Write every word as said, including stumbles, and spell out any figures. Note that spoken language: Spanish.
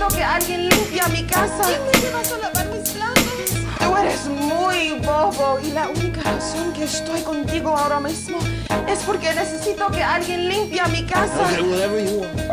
necesito que alguien limpie mi casa. ¿Quién me lleva a lavar mis platos? Tú eres muy bobo y la única razón que estoy contigo ahora mismo es porque necesito que alguien limpie mi casa. Okay, whatever you want.